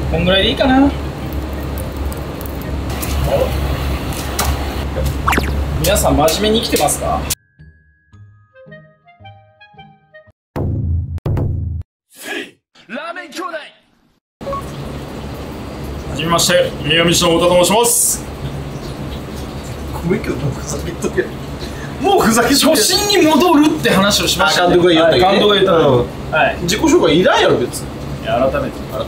こんぐらいでいいかな。皆さん真面目に生きてますか？ラーメン兄弟。はじめまして、宮道の太田と申します。 ごめんけど、もうふざけとけ。もうふざけとけ。 初心に戻るって話をしましたね。 監督が言ったけど、 監督が言ったの。はい。 自己紹介いらんやろ、別に。 いや、改めて。 もう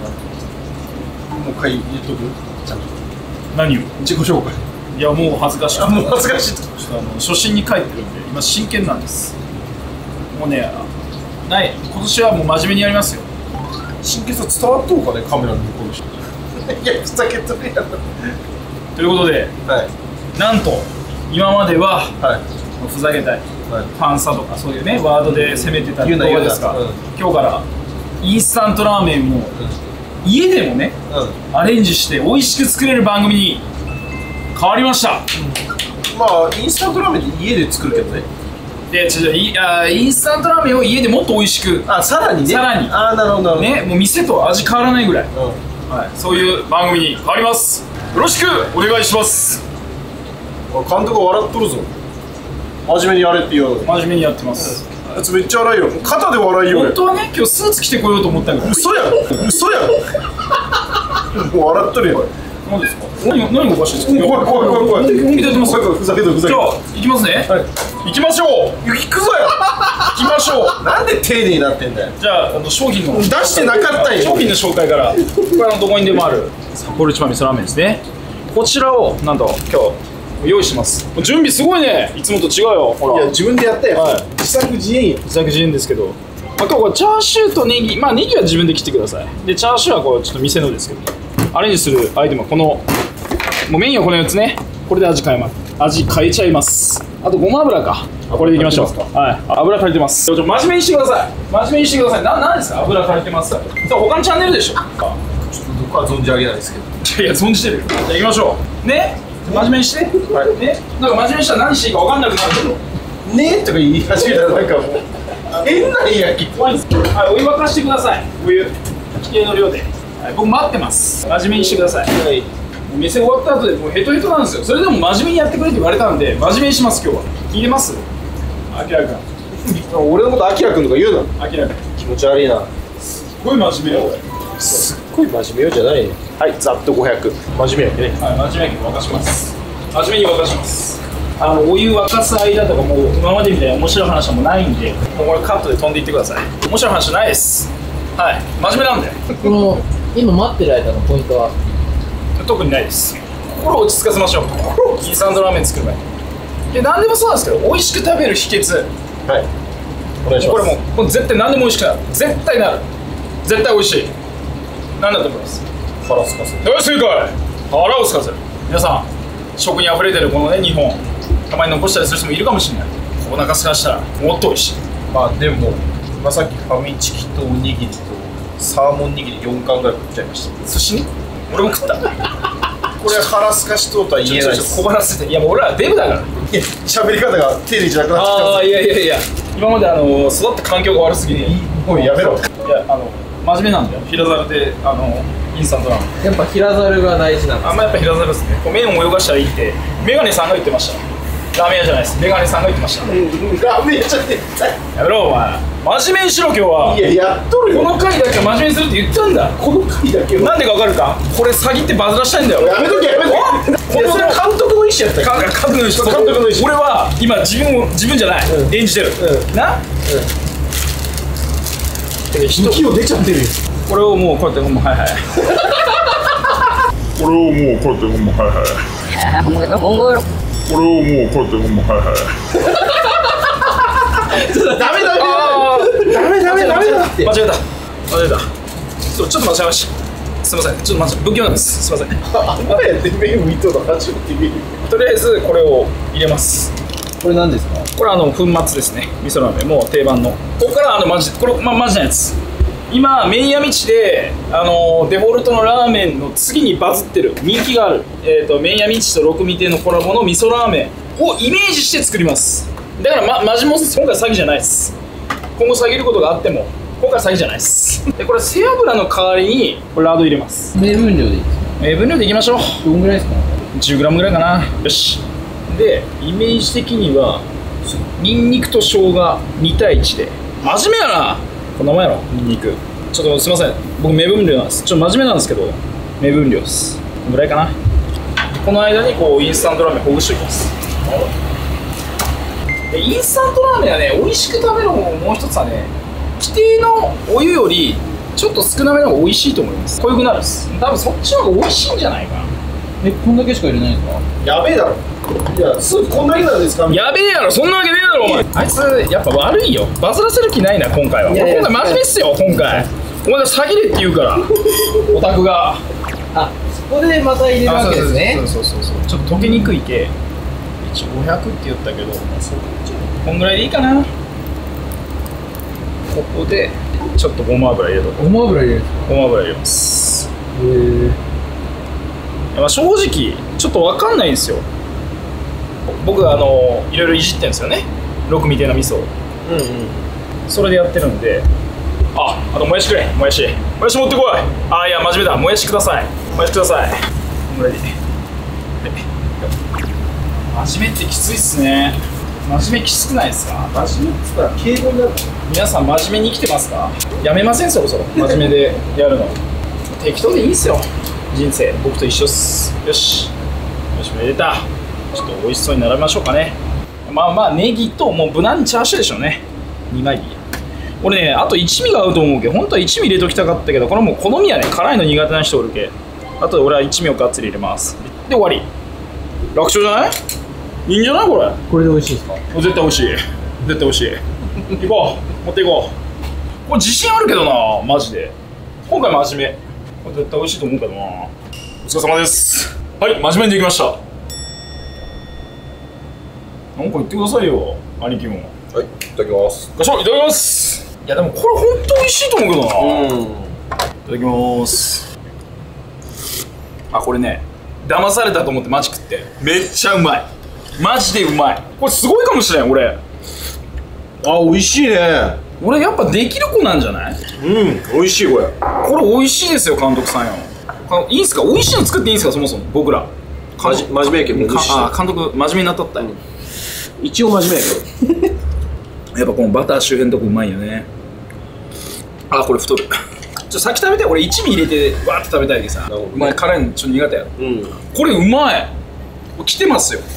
一回言っとく。ちゃんと。 何を？ 自己紹介。 いや、もう恥ずかしい。 もう恥ずかしい。 ちょっと初心に帰ってるんで、今真剣なんです。もうね、ない。今年はもう真面目にやりますよ。 真剣さ伝わっとうかね、カメラの向こうの人。いや、ふざけとけやろ。 ということで、 はい。 なんと今までは、 はい。 ふざけたい、 はい。 ファンサとかそういうねワードで攻めてた動画ですか、 うん、 今日からインスタントラーメンを家でもね、アレンジして美味しく作れる番組に変わりました。 まあインスタントラーメンって家で作るけどね。 でインスタントラーメンを家でもっと美味しく、 さらにね。 さらになるほどね、もう店と味変わらないぐらい、はい、そういう番組に変わります。よろしくお願いします。 監督が笑っとるぞ。真面目にやれって言うの。 真面目にやってます。 あいつめっちゃ笑いよ。肩で笑いよ。 本当はね、今日スーツ着てこようと思ったけど。 嘘やろ。嘘やろ。もう笑っとるやん。 何ですか？何がおかしいですか？ 怖い。 本気でやってます。 ふざけと。 じゃあ行きますね。行きましょう。 行くぞよ。 行きましょう。 なんで丁寧になってんだよ。 じゃあ商品の出してなかったよ。 商品の紹介から。これどこにでもある札幌一番味噌ラーメンですね。こちらをなんと今日用意してます。準備すごいね。いつもと違うよ。ほら。 いや自分でやったよ。自作自演よ。 自作自演ですけど。今日これチャーシューとネギ、ネギは自分で切ってください。でチャーシューはこれちょっと店のですけど、アレンジするアイテムはこのもうメインはこの4つね。これで味変えちゃいます。あとごま油か。これでいきましょう。はい。油足りてます。真面目にしてください。真面目にしてください。なんですか？油足りてます。他のチャンネルでしょ。ちょっとどこは存じ上げないですけど。 いや存じてるよ。じゃあ行きましょう。ね。真面目にして。ね。なんか真面目にしたら何していいか分かんなくなるけど。 ねとか言い始めたらなんかもう変なやき。 はい。お湯沸かしてください。お湯。規定の量で。僕待ってます。真面目にしてください。はい。店終わった後でもうヘトヘトなんですよ。それでも真面目にやってくれって言われたんで真面目にします。今日は聞いてます？あきらくん。 俺のことあきらくんとか言うな。 あきらくん気持ち悪いな。 すっごい真面目よ。 すっごい真面目よじゃないね。はい、ざっと500。真面目やけね。 はい、真面目に沸かします。真面目に沸かします。お湯沸かす間とかもう今までみたいな面白い話はもうないんで、もうこれカットで飛んでいってください。面白い話ないです。はい、真面目なんで。 この今待ってる間のポイントは特にないです。心を落ち着かせましょう。インスタントラーメン作る前に。で、何でもそうなんですけど、美味しく食べる秘訣。 はい。お願いします。 これ絶対何でも美味しくなる。絶対なる。絶対美味しい。何だと思います？ 腹すかせる。 正解。腹をすかせる。皆さん、食に溢れてるこのね日本、たまに残したりする人もいるかもしれない。お腹すかしたらもっと美味しい。 でも、さっきファミチキとおにぎりとサーモン握り4貫ぐらい食っちゃいました。 寿司ね。俺も食った。 これ腹すかしとうとは言えないです。 小腹せて。いやもう俺らデブだから。 喋り方が丁寧じゃなくなってきた。 いや今まで育った環境が悪すぎて。 もうやめろ。 いや真面目なんだよ。平皿でインスタントラーメン。 やっぱ平皿が大事なんです。 やっぱ平皿ですね。麺を泳がしたらいいってメガネさんが言ってました。ラーメン屋じゃないです。メガネさんが言ってました。 ラーメン屋じゃねえ。 やめろお前。真面目にしろ今日は。 いややっとるよ。 この回だけ真面目にするって言ったんだ。 この回だけなんでか分かるか。これ詐欺ってバズらしたいんだよ。 やめとけやめとけ。これ監督の意思やったよ。 監督の意思。俺は今自分じゃない、演じてる、な、 息を出ちゃってるよ。 これをもうこうやってはいはいこれをもうこうやってはいはいこれをもうこうやってダメ間違えたちょっと間違えました。すみません、ちょっと不器用なんです。すみません。 あんまやって麺浮いとるの初めて見る。 とりあえずこれを入れます。 これ何ですか？ これ粉末ですね。味噌ラーメンもう定番の。ここからマジなやつ。今麺屋道でデフォルトのラーメンの次にバズってる人気がある麺屋道と六味亭のコラボの味噌ラーメンをイメージして作ります。だからマジモス今回詐欺じゃないです。今後詐欺ることがあっても今回詐欺じゃないです。でこれ背脂の代わりにこれラード入れます。 目分量でいいですか？ 分量でいきましょう。 どんぐらいですか ？10g ぐらいかな。よし。でイメージ的にはニンニクと生姜2対1で。真面目やな。こんなもんやろニンニク。ちょっとすいません、僕目分量なんです。ちょっと真面目なんですけど目分量です。このぐらいかな。この間にこうインスタントラーメンほぐしておきます。でインスタントラーメンはね、美味しく食べる方法もう一つはね、規定のお湯よりちょっと少なめの方が美味しいと思います。濃ゆくなるっす。多分そっちの方が美味しいんじゃないかな。 こんだけしか入れないんですか？ やべえだろ。いやスープこんだけなんですか？ やべえやろ、そんなわけねえだろお前。あいつやっぱ悪いよ。バズらせる気ないな今回は。今回真面目っすよ今回。お前が詐欺でって言うからオタクが。 あ、そこでまた入れるわけですね。 そうちょっと溶けにくいけ一応500って言ったけど、こんぐらいでいいかな。ここでちょっとごま油入れとこう。 ごま油入れる。 ごま油入れます。まあ正直ちょっと分かんないんですよ。僕いろいろいじってるんですよね、ロクみたいな味噌を。それでやってるんで。あともやしくれ。もやし持ってこい。いや真面目だ。もやしください。もやしください。こんぐらいで。真面目ってきついっすね。真面目きつくないですか？ 真面目っつったら敬語になる。 皆さん真面目に生きてますか？やめません？そろそろ真面目でやるの適当でいいんすよ人生。僕と一緒っす。よし入れた。ちょっと美味しそうに並べましょうかね。まあネギともう無難にチャーシューでしょうね。2枚でいいや。俺ね、あと一味が合うと思うけど、本当は一味入れときたかったけど、これもう好みやね。辛いの苦手な人おるけ。あとで俺は一味をがっつり入れます。で終わり。楽勝じゃない？いいんじゃないこれ。 これで美味しいですか？ 絶対美味しい。絶対美味しい。行こう。持っていこう。これ自信あるけどな、マジで。今回真面目。これ絶対美味しいと思うけどな。お疲れ様です。はい、真面目にできました。なんか言ってくださいよ、兄貴も。 はい、いただきます。 いただきます。いやでもこれ本当美味しいと思うけどな。いただきます。これね、騙されたと思ってマジ食って。めっちゃうまい。マジでうまい。これすごいかもしれん俺。 美味しいね。 俺やっぱできる子なんじゃない？ 美味しいこれ。 これ美味しいですよ監督さんよ。いいんすか？美味しいの作っていいんすか？そもそも僕ら真面目やけど美味しい。 監督真面目になっとったよ。 一応真面目やけどやっぱこのバター周辺のとこうまいよね。これ太る。先食べて。俺一味入れてわーって食べたいけどさ、お前辛いのちょっと苦手やろ。これうまい。来てますよ。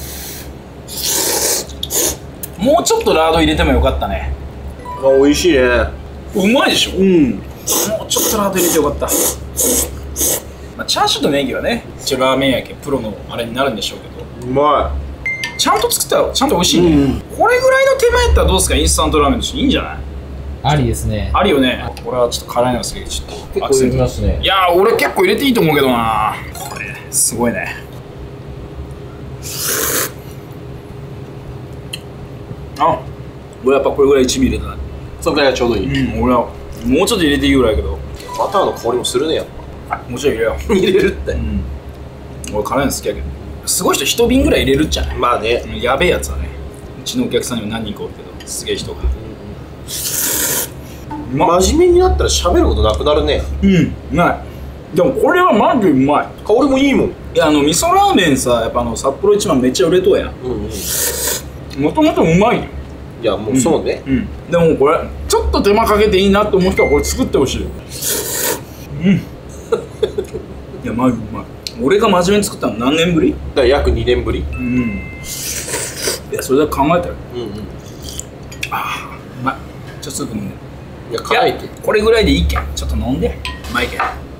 もうちょっとラード入れてもよかったね。 美味しいね。 うまいでしょ。もうちょっとラード入れてよかった。チャーシューとネギはね、一応ラーメン焼けプロのあれになるんでしょうけど、 うまい。ちゃんと作ったらちゃんと美味しいね。これぐらいの手前やったらどうですか？インスタントラーメンとしていいんじゃない？ありですね。ありよね。俺はちょっと辛いのが好きで、ちょっと結構入れますね。いや俺結構入れていいと思うけどな。これすごいね。俺やっぱこれぐらい一味入れたな。 そのぐらいがちょうどいい。 俺はもうちょっと入れていいぐらいやけど。 バターの香りもするねやっぱ。 もちろん入れよう。 入れるって。 俺辛いの好きやけど。すごい人一瓶ぐらい入れるっちゃない？ まあね。 やべえやつはね。うちのお客さんにも何人かおるけど、すげえ人が。 真面目になったら喋ることなくなるね。 うまい。でもこれはマジでうまい。 香りもいいもん。 いや味噌ラーメンさ、やっぱ札幌一番めっちゃ売れとうやん。もともとうまいよ。 いやもうそうね。 でもこれちょっと手間かけていいなって思う人はこれ作ってほしい。いやうまい。俺が真面目に作ったの何年ぶり？ だから約2年ぶり。 いやそれだけ考えたら。うまい。ちょっとスープ飲んで。 いや辛いって。 これぐらいでいいけん。ちょっと飲んで。うまいけん。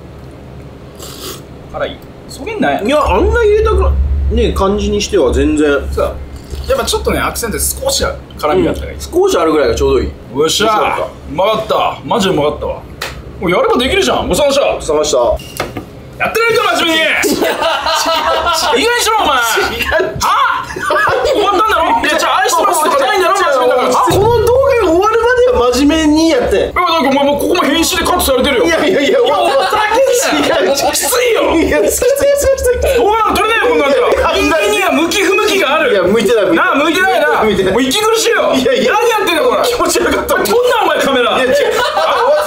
辛い。そげんない。 いやあんな入れたくね感じにしては全然。 さやっぱちょっとねアクセント少し辛みがあった方がいい。 少しあるぐらいがちょうどいい。 よっしゃー。うまかった。マジでうまかったわ。もうやればできるじゃん。ごちそうさまでした。 冷ました。 やってないか真面目に。意外にしろお前。終わったんだろ。いやじゃあ愛してますとかないんだろ真面目だから。 この動画が終わるまでは真面目にやって。 いやなんかお前もうここも編集でカットされてるよ。 いや終わっただけじゃん。 きついよ。 いやきつい。 動画が撮れないもんなんだよ。人間には向き不向きがある。 いや向いてない。 なあ向いてないな。もう息苦しいよ。何やってんだこれ。 気持ち悪かった。 撮んなお前カメラ。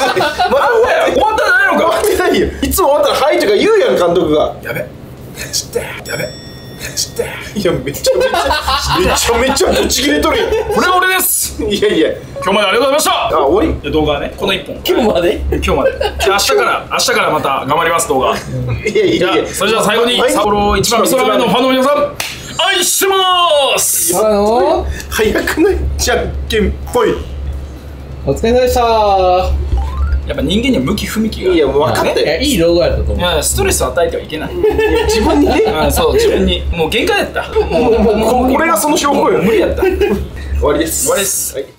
わったら「はい」とか言うやん監督が。やべ知ってやべ知っていやめちゃめちゃブチ切れとるやん。 これは俺です。 いやいや今日までありがとうございました。 あ終わり。 動画はねこの1本。 今日まで今日まで。じゃあ明日からまた頑張ります動画。 いやいじゃあやいやそれじゃあ最後に札幌一番味噌ラーメンのファンの皆さん愛してます早くないじゃんけんぽい。 お疲れ様でしたやっぱ人間には向き不向きが。 いや分かったよ。 いやいい動画やったと思う。 いやストレスを与えてはいけない。 自分にね。 そう自分にもう限界だった。 これがその証拠よ。 無理やった。 終わりです。 終わりです。 はい